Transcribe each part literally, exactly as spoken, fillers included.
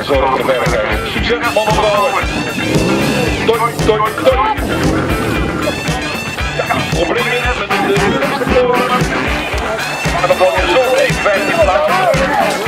zorg voor de veiligheid. Succes, mannen en vrouwen. Toi, toi, toi. Ja, problemen met de eerste koren. En dan val je zo even vijftien plaatsen.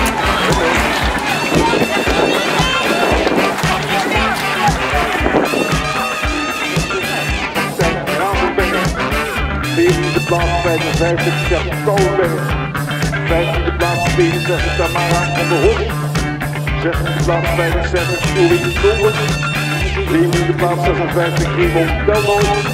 veertiende plaats vijfenvijftig, Kleeberg. vijftiende plaats vierenzestig, Tamara van der Hof. zestiende plaats vijfenzestig, Ulrike Kolder. zeventiende plaats zesenvijftig, Raymond Delmoot.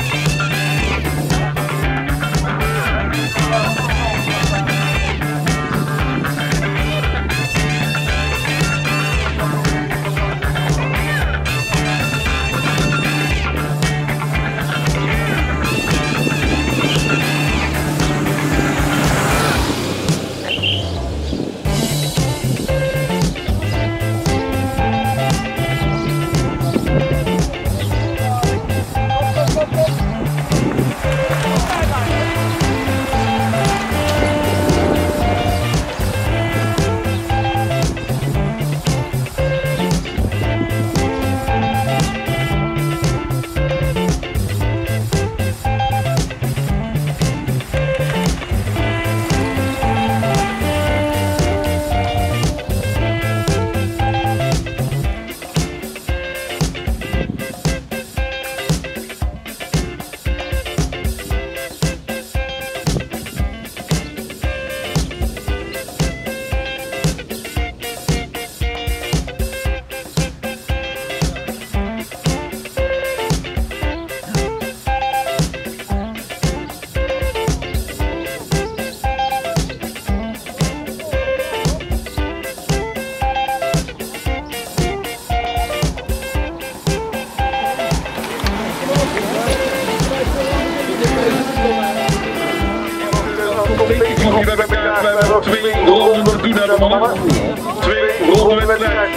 We hebben twee ronden te doen hebben, mannen. Twee ronden wedstrijd.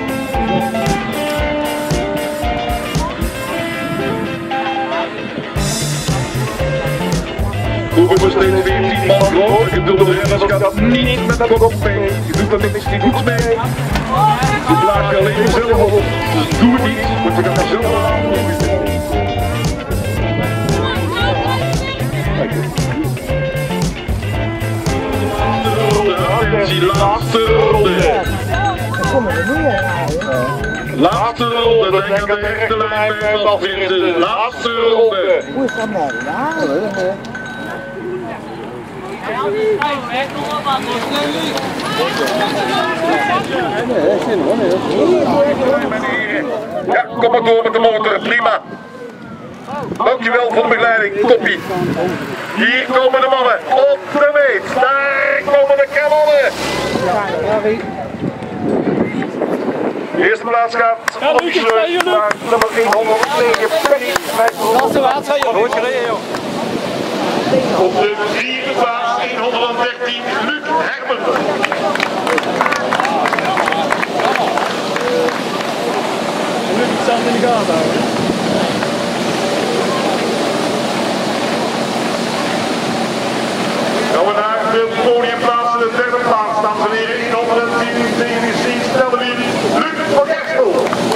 Groepen steeds veertien man groot. Ik bedoel, de renners gaat niet met de kop mee. Je doet er niks, niet goeds mee. Je blaast je alleen jezelf op. Dus doe het niet, want je gaat er zelf aan. Attentie, laatste ronde. Laatste ronde, denk aan de rechte lijn bij het afvinden. Laatste ronde. Hoe is dat nou? Ja, kom maar door met de motor, prima. Dankjewel voor de begeleiding, toppie. Hier komen de mannen, op de meet. Daar komen de kanonnen. De eerste plaats gaat officieus naar nummer honderdnegen, Penny. Op de vierde plaats honderddertien, Luc Hermen. Luc staat in de gaten houden. Gaan we naar de podiumplaats, de derde plaats, dames en heren, honderdtien, Luc van Gerstel.